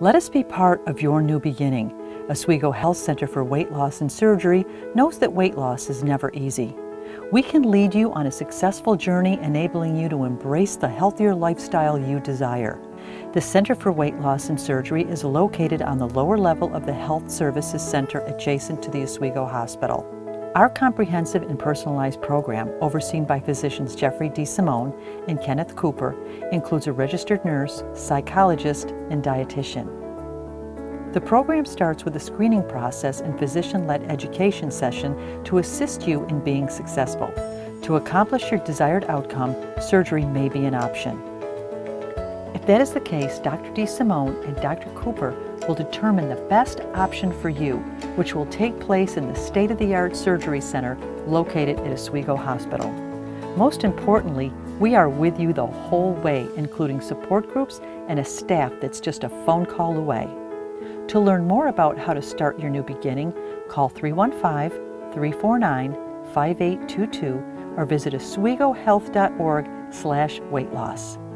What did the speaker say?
Let us be part of your new beginning. Oswego Health Center for Weight Loss and Surgery knows that weight loss is never easy. We can lead you on a successful journey, enabling you to embrace the healthier lifestyle you desire. The Center for Weight Loss and Surgery is located on the lower level of the Health Services Center adjacent to the Oswego Hospital. Our comprehensive and personalized program, overseen by physicians Jeffrey D. Simone and Kenneth Cooper, includes a registered nurse, psychologist, and dietitian. The program starts with a screening process and physician-led education session to assist you in being successful. To accomplish your desired outcome, surgery may be an option. If that is the case, Dr. D. Simone and Dr. Cooper will determine the best option for you, which will take place in the state-of-the-art surgery center located at Oswego Hospital. Most importantly, we are with you the whole way, including support groups and a staff that's just a phone call away. To learn more about how to start your new beginning, call 315-349-5822 or visit oswegohealth.org/weightloss.